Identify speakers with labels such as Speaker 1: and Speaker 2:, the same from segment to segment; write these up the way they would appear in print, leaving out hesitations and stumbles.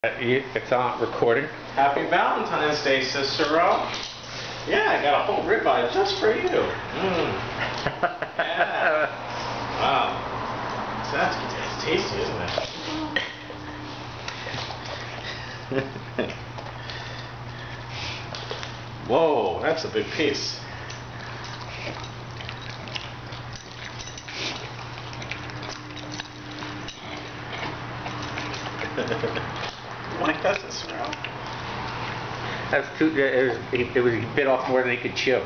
Speaker 1: It's on recording.
Speaker 2: Happy Valentine's Day, Cicero. Yeah, I got a whole ribeye just for you. Yeah. Wow. So that's tasty, isn't it? Whoa, that's a big piece. Like that, Cicero?
Speaker 1: That's too. It was he bit off more than he could chew.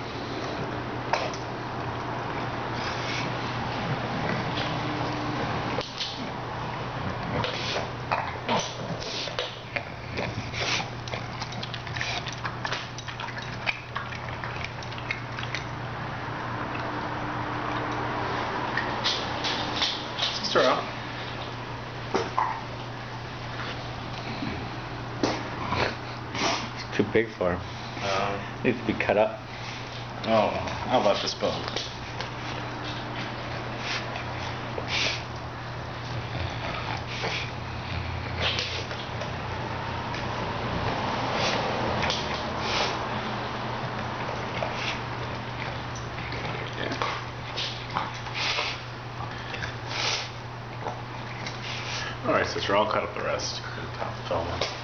Speaker 2: Cicero.
Speaker 1: Too big for him. Needs to be cut up.
Speaker 2: Oh, how about this bone? All right, sister, I'll cut up the rest. Top filament.